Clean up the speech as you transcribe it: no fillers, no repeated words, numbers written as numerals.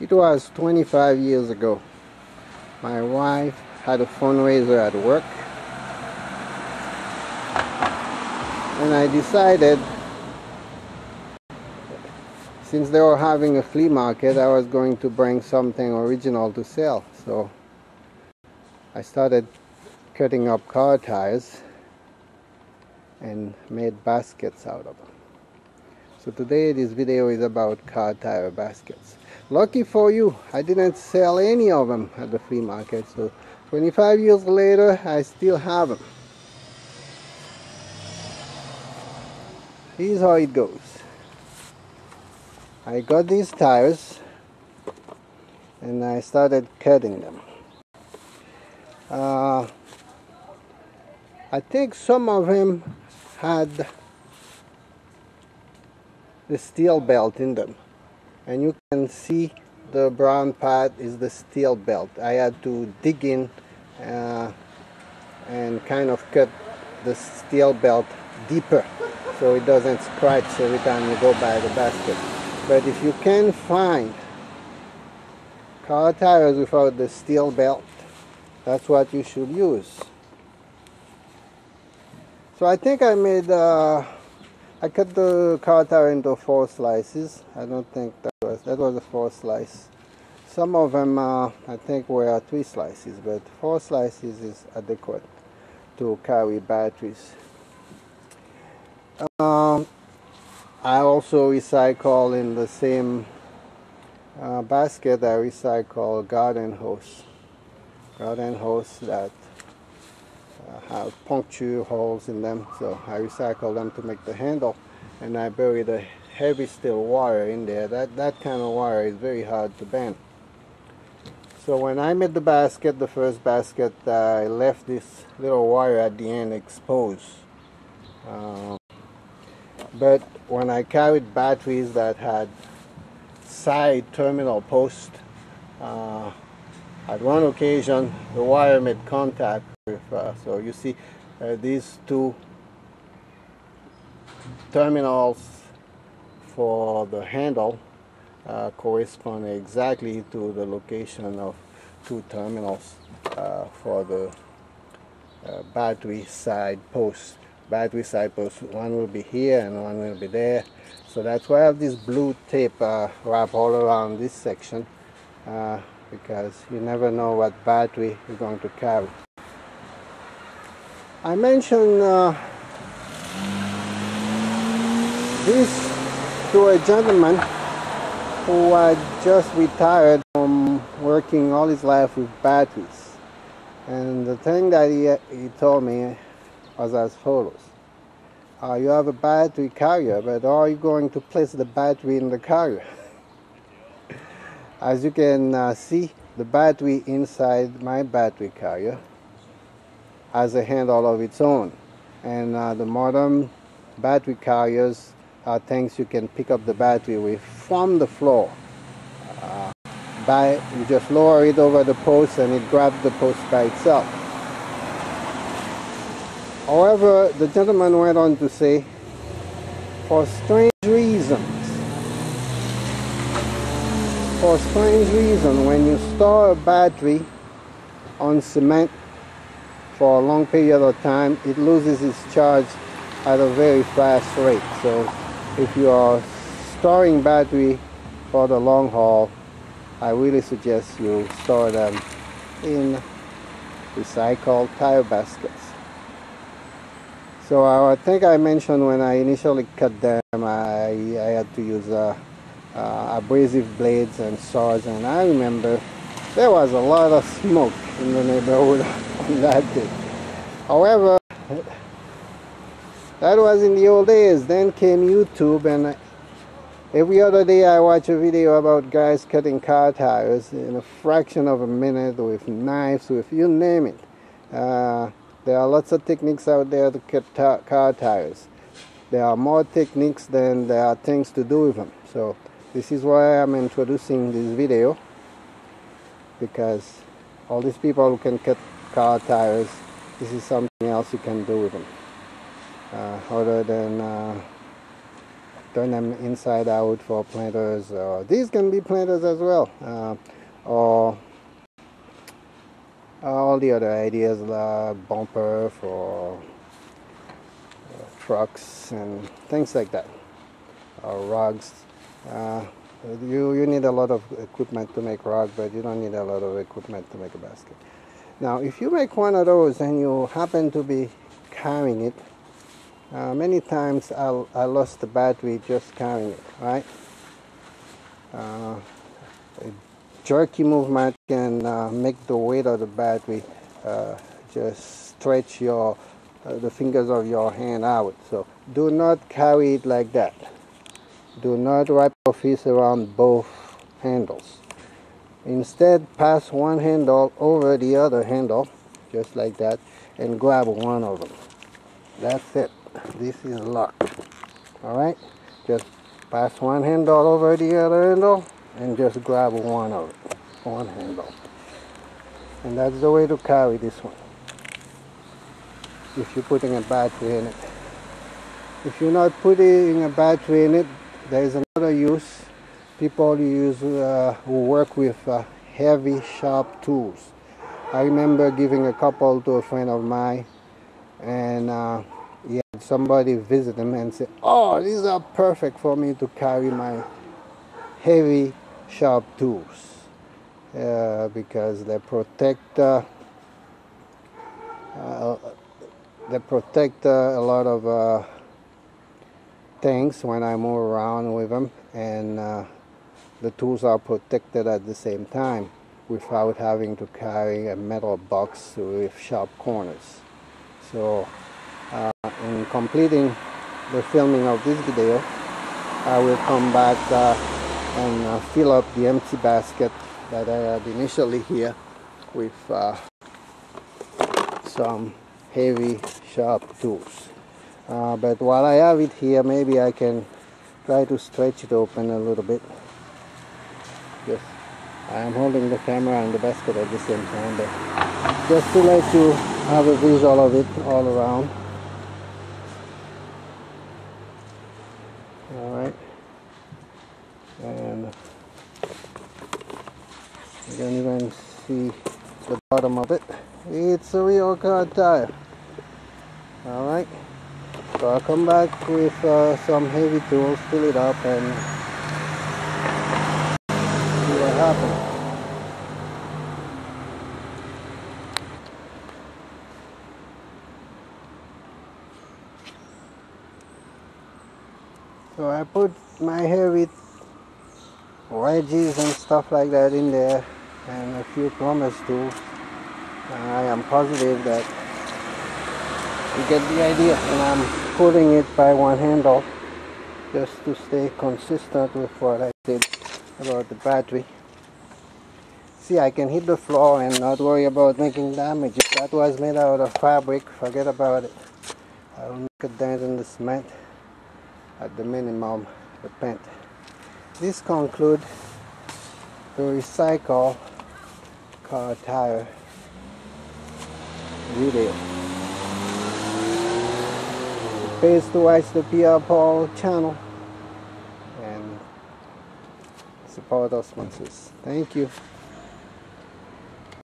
It was 25 years ago. My wife had a fundraiser at work, and I decided, since they were having a flea market, I was going to bring something original to sell. So I started cutting up car tires and made baskets out of them. So today this video is about car tire baskets. Lucky for you, I didn't sell any of them at the flea market, so 25 years later I still have them. Here's how it goes. I got these tires and I started cutting them. I think some of them had the steel belt in them, and you can see the brown part is the steel belt. I had to dig in and kind of cut the steel belt deeper so it doesn't scratch every time you go by the basket. But if you can find car tires without the steel belt, that's what you should use. So I think I made I cut the car tire into 4 slices. I don't think that was a 4 slice. Some of them I think were 3 slices, but 4 slices is adequate to carry batteries. I also recycle in the same basket. I recycle garden hose that have puncture holes in them, so I recycle them to make the handle, and I bury the heavy steel wire in there. That kind of wire is very hard to bend. So when I made the basket, the first basket, I left this little wire at the end exposed. But when I carried batteries that had side terminal posts, at one occasion the wire made contact with, so you see these 2 terminals for the handle correspond exactly to the location of 2 terminals for the battery side posts. One will be here and one will be there. So that's why I have this blue tape wrapped all around this section, because you never know what battery you're going to carry. I mentioned this to a gentleman who had just retired from working all his life with batteries, and the thing that he told me was as follows. You have a battery carrier, but how are you going to place the battery in the carrier? As you can see, the battery inside my battery carrier has a handle of its own, and the modern battery carriers are things you can pick up the battery with from the floor. You just lower it over the post and it grabs the post by itself. However, the gentleman went on to say, for strange reason, when you store a battery on cement for a long period of time, it loses its charge at a very fast rate. So if you are storing battery for the long haul, I really suggest you store them in recycled tire baskets. So I think I mentioned when I initially cut them, I had to use abrasive blades and saws, and I remember there was a lot of smoke in the neighborhood on that day. However, that was in the old days. Then came YouTube, and every other day I watch a video about guys cutting car tires in a fraction of a minute with knives, with you name it. There are lots of techniques out there to cut car tires. There are more techniques than there are things to do with them. So this is why I'm introducing this video, because all these people who can cut car tires, this is something else you can do with them, other than turn them inside out for planters. These can be planters as well, or all the other ideas, bumper for trucks and things like that, or rugs. You need a lot of equipment to make rug, but you don't need a lot of equipment to make a basket. Now, if you make one of those and you happen to be carrying it, many times I lost the battery just carrying it, right? A jerky movement can make the weight of the battery just stretch the fingers of your hand out. So do not carry it like that. Do not wrap your fist around both handles. Instead, pass one handle over the other handle, just like that, and grab one of them. That's it. This is lock. Alright? Just pass one handle over the other handle and just grab one of it. One handle. And that's the way to carry this one. If you're putting a battery in it. If you're not putting a battery in it, there's another use. People use who work with heavy, sharp tools. I remember giving a couple to a friend of mine, and he had somebody visit him and say, "Oh, these are perfect for me to carry my heavy, sharp tools because they protect a lot of things when I move around with them, and the tools are protected at the same time without having to carry a metal box with sharp corners." So in completing the filming of this video, I will come back and fill up the empty basket that I had initially here with some heavy, sharp tools. But while I have it here, maybe I can try to stretch it open a little bit. Just, I am holding the camera and the basket at the same time, but just to let you have a visual of it all around. Alright. And you can even see the bottom of it. It's a real car tire. Alright. So I'll come back with some heavy tools, fill it up, and see what happens. So I put my heavy wedges and stuff like that in there, and a few plumber's tools. I am positive that you get the idea, and I'm pulling it by one handle just to stay consistent with what I said about the battery. See, I can hit the floor and not worry about making damage. If that was made out of fabric, forget about it. I will make a dent in the cement, at the minimum the paint. This concludes the recycle car tire video. It pays to watch the PR Paul channel and support our sponsors. Thank you.